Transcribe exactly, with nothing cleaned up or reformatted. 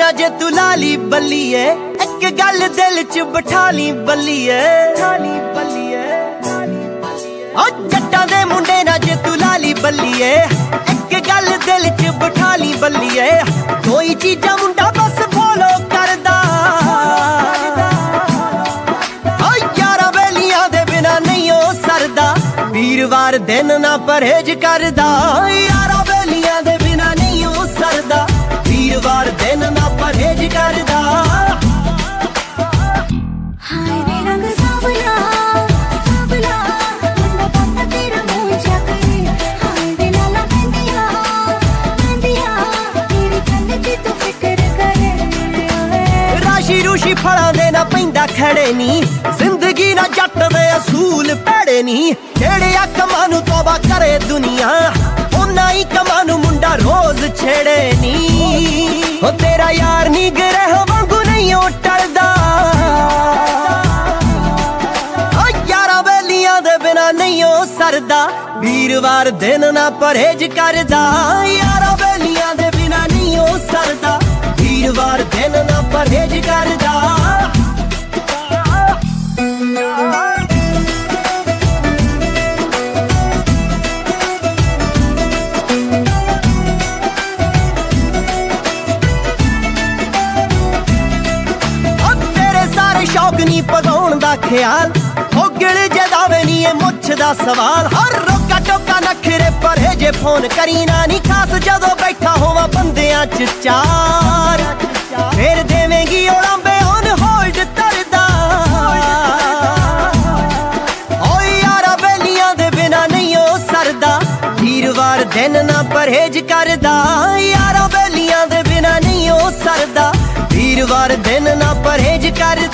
ना जे तू लाली बल्लीए, एक गल दिल च बिठा ली बल्लीए। ओ जट्टां दे मुंडे ना जे तू लाली बल्लीए, एक गल दिल च बिठा ली बल्लीए। कोई चीजा मुंडा बस फॉलो करदा, ओ यारा बेलियां दे बिना नहीं ओ सरदा। वीरवार दिन ना परहेज करदा, यारा बेलियां दे बिना नहीं ओ सरदा। वीरवार दिन ना परहेज करदा। हाय वे रंग सावला सावला, मुंडा पत्ता तेरा मुंह जाके। हाय वे लाला मेहंदिया मेहंदिया, तेरी गल दी तू फिक्र करे। राशि रूशी फलां दे ना पैंदा खड़े नी, जिंदगी ना जट दे असूल भैड़े नी। जेड़े कमां नूं तौबा करे दुनिया, उन्ना ही कमां नूं मुंडा रोज छेड़े नी। ओ तेरा यार नी ग्रह वांगू नहीं ओ टलदा, ओ यारा बेलियां दे बिना नहीं ओ सरदा। वीरवार दिन ना परहेज करदा, यारा बेलियां दे बिना नहीं ओ सरदा। वीरवार दिन ना परहेज करदा। शौक नी पगाउण दा ख्याल, ओ गिल जदावे नी ए मुछ दा सवाल। हर रोका टोका नखरे परहेजे फोन करी ना नी खास, जदों बैठा होवां बंदियां च चार। फिर देवेंगी ओलांबे ऑन होल्ड तरदा, ओ यारा बेलियां दे बिना नहीं ओ सरदा। वीरवार दिन ना परहेज करदा, यारा बेलियां दे बिना नहीं ओ सरदा। वीरवार दिन ना परहेज करदा।